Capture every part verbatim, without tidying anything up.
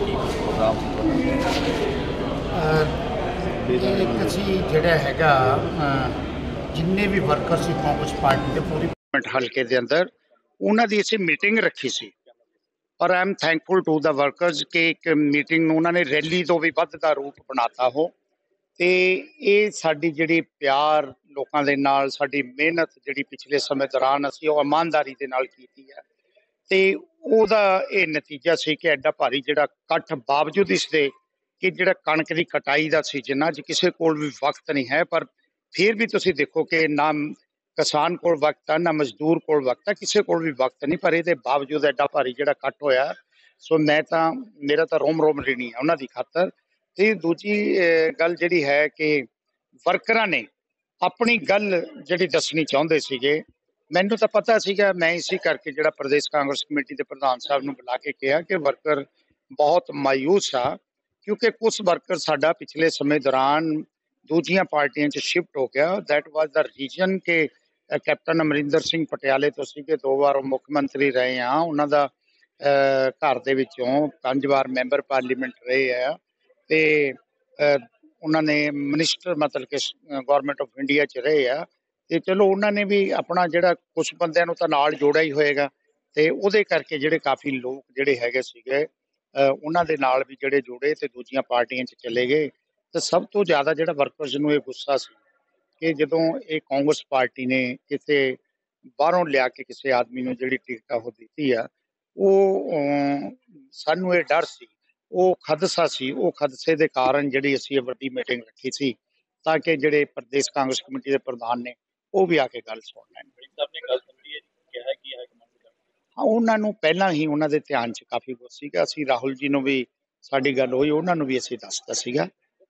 ਕੀ programme एक असी जिहड़ा हैगा जिन्ने भी वर्कर सी कांग्रेस पार्टी के पूरी हल्के के अंदर उन्हां दी असी मीटिंग रखी सी और I am thankful to the workers कि एक मीटिंग नूं उन्हां ने रैली तो भी वध दा रूप बनाता हो ते ਇਹ ਸਾਡੀ ਜਿਹੜੀ ਪਿਆਰ ਲੋਕਾਂ ਦੇ ਨਾਲ ਸਾਡੀ ਮਿਹਨਤ ਜਿਹੜੀ ਪਿਛਲੇ ਸਮੇਂ ਦੌਰਾਨ ਅਸੀਂ ਉਹ ਇਮਾਨਦਾਰੀ ਦੇ ਨਾਲ ਕੀਤੀ ਹੈ ਤੇ ਉਹਦਾ ਇਹ ਨਤੀਜਾ ਸੀ ਕਿ ਐਡਾ ਭਾਰੀ ਜਿਹੜਾ ਇਕੱਠ ਬਾਵਜੂਦ ਇਸ ਦੇ ਕਿ ਜਿਹੜਾ ਕਣਕ ਦੀ ਕਟਾਈ ਦਾ ਸੀਜ਼ਨ ਅੱਜ ਕਿਸੇ ਕੋਲ ਵੀ ਵਕਤ ਨਹੀਂ ਹੈ ਪਰ ਫਿਰ ਵੀ ਤੁਸੀਂ ਦੇਖੋ ਕਿ ਨਾ ਕਿਸਾਨ ਕੋਲ ਵਕਤ ਹੈ ਨਾ ਮਜ਼ਦੂਰ ਕੋਲ ਵਕਤ ਹੈ ਕਿਸੇ ਕੋਲ ਵੀ ਵਕਤ ਨਹੀਂ ਪਰ ਇਹਦੇ ਬਾਵਜੂਦ ਐਡਾ ਭਾਰੀ ਜਿਹੜਾ ਇਕੱਠ ਹੋਇਆ ਸੋ ਮੈਂ ਤਾਂ ਮੇਰਾ ਤਾਂ ਰੋਮ ਰੋਮ ਰਹਿਣੀ ਹੈ ਉਹਨਾਂ ਦੀ ਖਾਤਰ ਤੇ ਦੂਜੀ ਗੱਲ ਜਿਹੜੀ ਹੈ ਕਿ ਵਰਕਰਾਂ ਨੇ ਆਪਣੀ ਗੱਲ ਜਿਹੜੀ ਦੱਸਣੀ ਚਾਹੁੰਦੇ ਸੀਗੇ ਮੈਨੂੰ ਤਾਂ ਪਤਾ ਸੀਗਾ ਮੈਂ ਇਸੇ ਕਰਕੇ ਜਿਹੜਾ ਪ੍ਰਦੇਸ਼ ਕਾਂਗਰਸ ਕਮੇਟੀ ਦੇ ਪ੍ਰਧਾਨ ਸਾਹਿਬ ਨੂੰ ਬੁਲਾ ਕੇ ਕਿਹਾ ਕਿ ਵਰਕਰ ਬਹੁਤ ਮਾਯੂਸ ਆ ਕਿਉਂਕਿ ਕੁਝ ਵਰਕਰ ਸਾਡਾ ਪਿਛਲੇ ਸਮੇਂ ਦੌਰਾਨ ਦੂਜੀਆਂ ਪਾਰਟੀਆਂ 'ਚ ਸ਼ਿਫਟ ਹੋ ਗਿਆ ਦੈਟ ਵਾਜ਼ ਦਾ ਰੀਜ਼ਨ ਕਿ ਕੈਪਟਨ ਅਮਰਿੰਦਰ ਸਿੰਘ ਪਟਿਆਲੇ ਤੋਂ ਸੀਗੇ ਦੋ ਵਾਰ ਉਹ ਮੁੱਖ ਮੰਤਰੀ ਰਹੇ ਆ ਉਹਨਾਂ ਦਾ ਘਰ ਦੇ ਵਿੱਚੋਂ ਪੰਜ ਵਾਰ ਮੈਂਬਰ ਪਾਰਲੀਮੈਂਟ ਰਹੇ ਆ ਤੇ ਉਹਨਾਂ ਨੇ ਮਿਨਿਸਟਰ ਮਤਲਬ ਕਿ ਗਵਰਨਮੈਂਟ ਆਫ ਇੰਡੀਆ 'ਚ ਰਹੇ ਆ ਤੇ ਚਲੋ ਉਹਨਾਂ ਨੇ ਵੀ ਆਪਣਾ ਜਿਹੜਾ ਕੁਝ ਬੰਦਿਆਂ ਨੂੰ ਤਾਂ ਨਾਲ ਜੋੜਿਆ ਹੀ ਹੋਏਗਾ ਤੇ ਉਹਦੇ ਕਰਕੇ ਜਿਹੜੇ ਕਾਫੀ ਲੋਕ ਜਿਹੜੇ ਹੈਗੇ ਸੀਗੇ ਉਹਨਾਂ ਦੇ ਨਾਲ ਵੀ ਜਿਹੜੇ ਜੁੜੇ ਤੇ ਦੂਜੀਆਂ ਪਾਰਟੀਆਂ 'ਚ ਚਲੇ ਗਏ ਤੇ ਸਭ ਤੋਂ ਜ਼ਿਆਦਾ ਜਿਹੜਾ ਵਰਕਰਸ ਨੂੰ ਇਹ ਗੁੱਸਾ ਸੀ ਕਿ ਜਦੋਂ ਇਹ ਕਾਂਗਰਸ ਪਾਰਟੀ ਨੇ ਕਿਸੇ ਬਾਹਰੋਂ ਲਿਆ ਕੇ ਕਿਸੇ ਆਦਮੀ ਨੂੰ ਜਿਹੜੀ ਟਿਕਟ ਉਹ ਦਿੱਤੀ ਆ ਉਹ ਸਾਨੂੰ ਇਹ ਡਰ ਸੀ ਉਹ ਖਦਸ਼ਾ ਸੀ ਉਹ ਖਦਸ਼ੇ ਦੇ ਕਾਰਨ ਜਿਹੜੀ ਅਸੀਂ ਇਹ ਵੱਡੀ ਮੀਟਿੰਗ ਰੱਖੀ ਸੀ ਤਾਂ ਕਿ ਜਿਹੜੇ ਪ੍ਰਦੇਸ਼ ਕਾਂਗਰਸ ਕਮੇਟੀ ਦੇ ਪ੍ਰਧਾਨ ਨੇ ਉਹ ਵੀ ਆ ਕੇ ਗੱਲ ਸੁਣ ਲੈਣ ਹਾਂ ਉਹਨਾਂ ਨੂੰ ਪਹਿਲਾਂ ਹੀ ਉਹਨਾਂ ਦੇ ਧਿਆਨ 'ਚ ਕਾਫੀ ਕੁਛ ਸੀਗਾ ਅਸੀਂ ਰਾਹੁਲ ਜੀ ਨੂੰ ਵੀ ਸਾਡੀ ਗੱਲ ਹੋਈ ਉਹਨਾਂ ਨੂੰ ਵੀ ਅਸੀਂ ਦੱਸਤਾ ਸੀਗਾ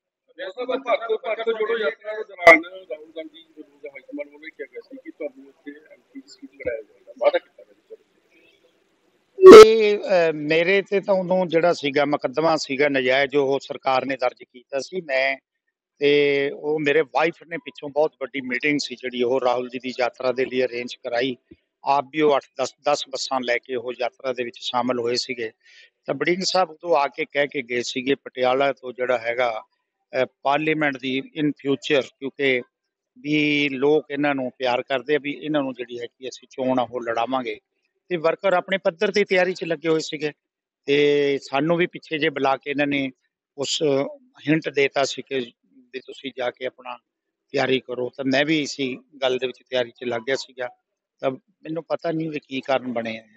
ਇਹ ਮੇਰੇ ਤੇ ਤਾਂ ਉਦੋਂ ਜਿਹੜਾ ਸੀਗਾ ਮੁਕੱਦਮਾ ਸੀਗਾ ਨਜਾਇਜ਼ ਉਹ ਸਰਕਾਰ ਨੇ ਦਰਜ ਕੀਤਾ ਸੀ ਮੈਂ ਤੇ ਉਹ ਮੇਰੇ ਵਾਈਫ ਨੇ ਪਿੱਛੋਂ ਬਹੁਤ ਵੱਡੀ ਮੀਟਿੰਗ ਸੀ ਜਿਹੜੀ ਉਹ ਰਾਹੁਲ ਜੀ ਦੀ ਯਾਤਰਾ ਦੇ ਲਈ ਅਰੇਂਜ ਕਰਾਈ ਆਪ ਵੀ ਉਹ ਅੱਠ ਦਸ ਦਸ ਬੱਸਾਂ ਲੈ ਕੇ ਉਹ ਯਾਤਰਾ ਦੇ ਵਿੱਚ ਸ਼ਾਮਲ ਹੋਏ ਸੀਗੇ ਤਾਂ ਬੜਿੰਗ ਸਾਹਿਬ ਉਦੋਂ ਆ ਕੇ ਕਹਿ ਕੇ ਗਏ ਸੀਗੇ ਪਟਿਆਲਾ ਤੋਂ ਜਿਹੜਾ ਹੈਗਾ ਪਾਰਲੀਮੈਂਟ ਦੀ ਇਨ ਫਿਊਚਰ ਕਿਉਂਕਿ ਵੀ ਲੋਕ ਇਹਨਾਂ ਨੂੰ ਪਿਆਰ ਕਰਦੇ ਆ ਵੀ ਇਹਨਾਂ ਨੂੰ ਜਿਹੜੀ ਹੈ ਕਿ ਅਸੀਂ ਚੋਣ ਆ ਉਹ ਲੜਾਵਾਂਗੇ ਤੇ ਵਰਕਰ ਆਪਣੇ ਪੱਧਰ ਦੀ ਤਿਆਰੀ 'ਚ ਲੱਗੇ ਹੋਏ ਸੀਗੇ ਤੇ ਸਾਨੂੰ ਵੀ ਪਿੱਛੇ ਜੇ ਬੁਲਾ ਕੇ ਇਹਨਾਂ ਨੇ ਉਸ ਹਿੰਟ ਦੇਤਾ ਸੀ ਕਿ ਵੀ ਤੁਸੀਂ ਜਾ ਕੇ ਆਪਣਾ ਤਿਆਰੀ ਕਰੋ ਤਾਂ ਮੈਂ ਵੀ ਇਸੀ ਗੱਲ ਦੇ ਵਿੱਚ ਤਿਆਰੀ 'ਚ ਲੱਗ ਗਿਆ ਸੀਗਾ ਤਾਂ ਮੈਨੂੰ ਪਤਾ ਨਹੀਂ ਵੀ ਕੀ ਕਾਰਨ ਬਣੇ ਆ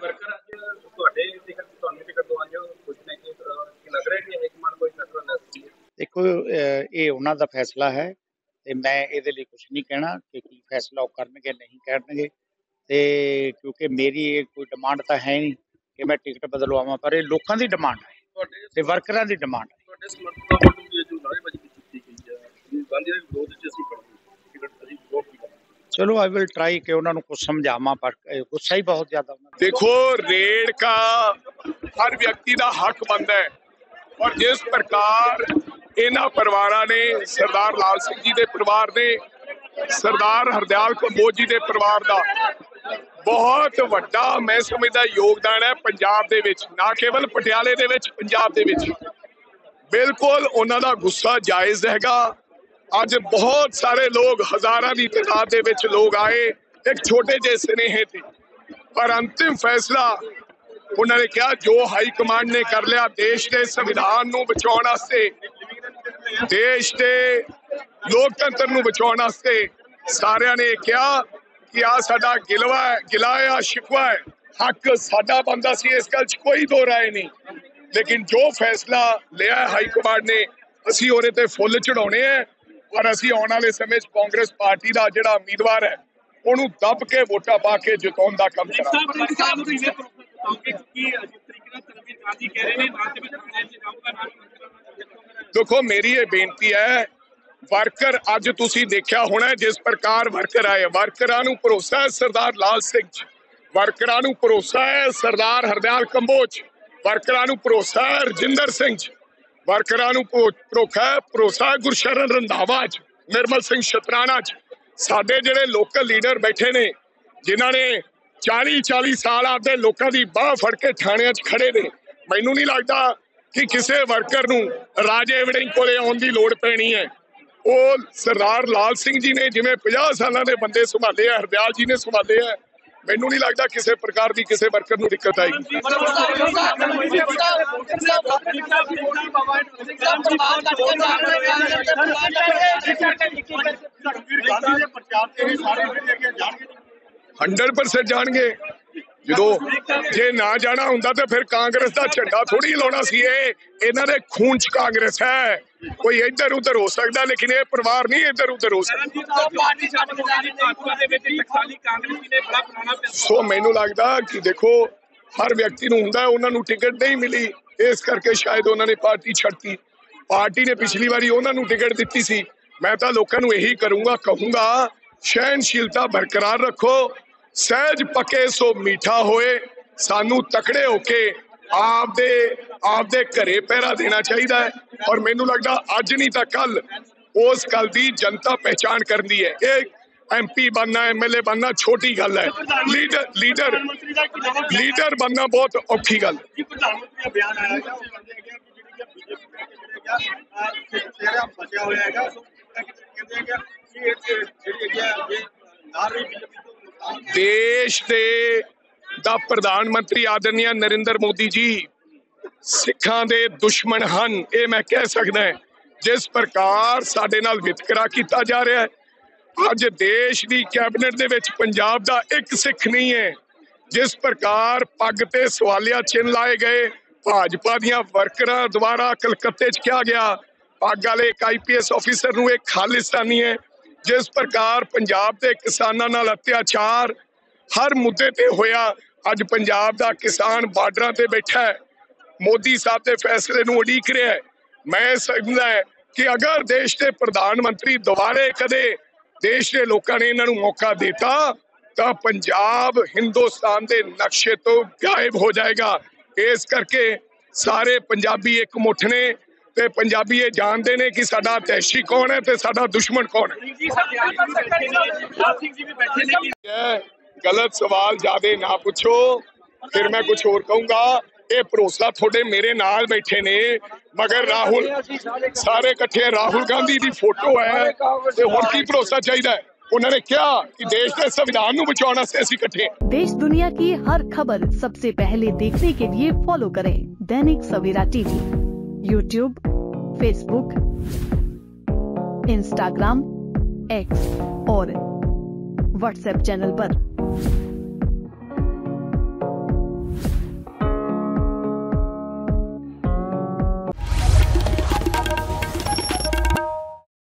ਦੇਖੋ ਇਹ ਉਹਨਾਂ ਦਾ ਫੈਸਲਾ ਹੈ ਤੇ ਮੈਂ ਇਹਦੇ ਲਈ ਕੁਛ ਨਹੀਂ ਕਹਿਣਾ ਕਿ ਕੀ ਫੈਸਲਾ ਉਹ ਕਰਨਗੇ ਨਹੀਂ ਕਰਨਗੇ ਤੇ ਕਿਉਂਕਿ ਮੇਰੀ ਇਹ ਕੋਈ ਡਿਮਾਂਡ ਤਾਂ ਹੈ ਨਹੀਂ ਕਿ ਮੈਂ ਟਿਕਟ ਬਦਲਵਾਵਾਂ ਪਰ ਇਹ ਲੋਕਾਂ ਦੀ ਡਿਮਾਂਡ ਹੈ ਤੇ ਵਰਕਰਾਂ ਦੀ ਡਿਮਾਂਡ ਹੈ चलो आई विल ट्राई कि उन्होंने कुछ समझावा पर गुस्सा ही बहुत ज्यादा। देखो रेड का हर व्यक्ति का हक बनता है और जिस प्रकार इन्हां परिवारां ने सरदार लाल सिंह जी के परिवार ने सरदार हरदयाल कंबोज जी के परिवार का बहुत वड्डा मैं समझदा योगदान है पंजाब दे विच ना केवल पटियाले दे विच पंजाब दे विच बिल्कुल उन्हां दा गुस्सा जायज़ हैगा। अज बहुत सारे लोग हजारां की तादाद दे विच लोग आए एक छोटे जे स्नेहे थे पर अंतिम फैसला उन्होंने कहा जो हाई कमांड ने कर लिया देश के संविधान नूं बचाउण वास्ते देश के लोकतंत्र नूं बचाउण वास्ते सारियां ने कहा कि आ साडा गिलवा है गिला है शिकवा है हक साडा बनदा सी इस गल च कोई दो राय नहीं लेकिन जो फैसला लिया हाई कमांड ने असीं उहदे ते फुੱਲ चढ़ाउणे है और असीं आने वाले समय कांग्रेस पार्टी का जिहड़ा उम्मीदवार है उन्होंने दब के वोटां पा के जिताउण दा काम करांगे। देखो मेरी ये बेनती है वर्कर अज तुसीं देखिया होना जिस प्रकार वर्कर आए वर्करां नूं भरोसा है सरदार लाल सिंह वर्करां नूं भरोसा है सरदार हरदयाल कंबोज वर्करां नूं भरोसा है रजिंदर सिंह वर्करां नूं भरोसा भरोसा गुरशरण रंधावा च निर्मल सिंह शतराणा च साडे जिहड़े लोकल लीडर बैठे ने जिन्हां ने चाली चाली साल आपदे लोकां दी बाह फड़ के थाणियां च खड़े ने मैनूं नहीं लगदा कि किसी वर्कर नूं राजे वड़िंग कोले आउण दी लोड़ पैनी है। ਉਹ ਸਰਦਾਰ ਲਾਲ ਸਿੰਘ जी ने जिवें पचास सालां दे बंदे संभाले है, हरदयाल जी ने संभाले है, मैनू नहीं लगता किसी प्रकार की किसी वर्कर नूं दिक्कत आएगी। हंड्रेड परसेंट जाणगे। जो जे ना जाना हुंदा तो फिर कांग्रेस का झंडा थोड़ी लाउणा सी। इन्हां दे खून च कांग्रेस है। कोई इधर उधर हो सकता लेकिन ये परिवार नहीं इधर उधर हो सकता। सो मैनू लगता कि देखो हर व्यक्ति नूं हुंदा उन्हां नूं टिकट नहीं मिली, इस करके शायद उन्होंने पार्टी छड्डती। पार्टी ने पिछली बारी उन्हां नूं टिकट दित्ती सी। मैं तो लोकां नूं यही करूंगा कहूंगा सहनशीलता बरकरार रखो, सहज पके सो मीठा होए, सानू तकड़े होके आपदे आपदे घरे पहरा देना चाहिए है। और मैनू लगता अज नहीं तो कल उस गल की जनता पहचान करनी है। ये एम पी बनना एम एल ए बनना छोटी गल है, लीडर लीडर लीडर बनना बहुत औखी गल। देश दे दा प्रधानमंत्री आदरणीय नरेंद्र मोदी जी सिखां दे दुश्मन हन, ये मैं कह सकदा है। जिस प्रकार साडे नाल वितकरा कीता जा रहा है, अज देश दी कैबिनेट दे विच पंजाब दा एक सिख नहीं है। जिस प्रकार पग ते सवालिया चिन्ह लाए गए, भाजपा दियां वर्करां द्वारा कलकत्ते च कहा गया पग वाले एक आई पी एस ऑफिसर नूं एक खालिस्तानी है। जिस प्रकार पंजाब के किसानां नाल अत्याचार हर मुद्दे ते होया, अज पंजाब दा किसान बार्डरां ते बैठा है, मोदी साहब के फैसले नूं उड़ीक रहा है। मैं समझदा है कि अगर देश के प्रधानमंत्री दोबारे कदे देश के लोगों ने इन्हां नूं मौका देता तो पंजाब हिंदुस्तान के नक्शे तो गायब हो जाएगा। इस करके सारे पंजाबी एक मुठ ने ते पंजाबी ये जानते ने कि साडा तैशी कौन है ते साडा दुश्मन कौन है। गलत सवाल ज्यादा ना पूछो, फिर मैं कुछ और कहूंगा। ये भरोसा थोड़े मेरे नाल बैठे ने, मगर राहुल सारे इकट्ठे राहुल गांधी की फोटो है ते हुण की भरोसा चाहिए। उन्होंने कहा कि देश के संविधान नूं बचाउण वास्ते असीं इकट्ठे। देश दुनिया की हर खबर सबसे पहले देखने के लिए फॉलो करें Dainik Savera TV, YouTube, Facebook, Instagram, X और व्हाट्सएप चैनल पर।